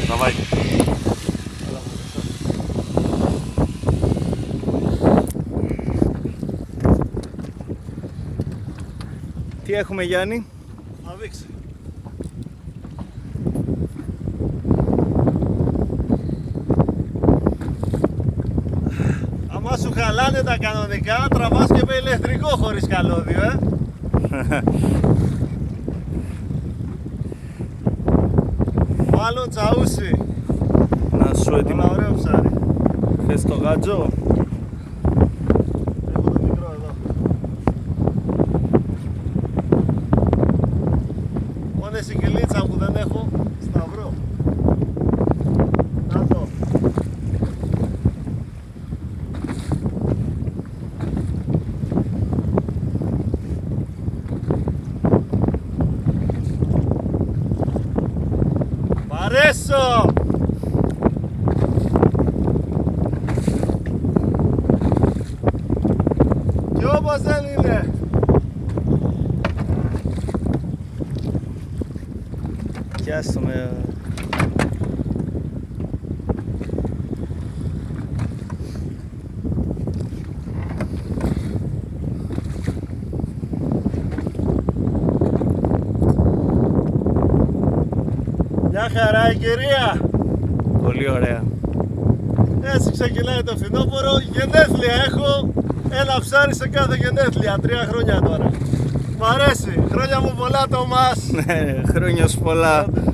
Τραβάει. Τι έχουμε, Γιάννη? Θα δείξει. Άμα σου χαλάνε τα κανονικά, τραβάς και με ηλεκτρικό χωρίς καλώδιο, Μάλλον τσαούσι. Να σου Ένα έτοιμο. ωραίο ψάρι. Θες το γάτζο? Έχω το μικρό εδώ. Μόνο η συγκυλίτσα που δεν έχω σταυρό. Να το. Μ' αρέσω! Και όπως δεν είναι. Πιάσ' με. Μια χαρά η κυρία. Πολύ ωραία. Έτσι ξεκινάει το φθινόπωρο. Γενέθλια έχω. Ένα ψάρι σε κάθε γενέθλια. 3 χρόνια τώρα. Μ' αρέσει. Χρόνια μου πολλά, Τόμας. Ναι, χρόνια σου πολλά.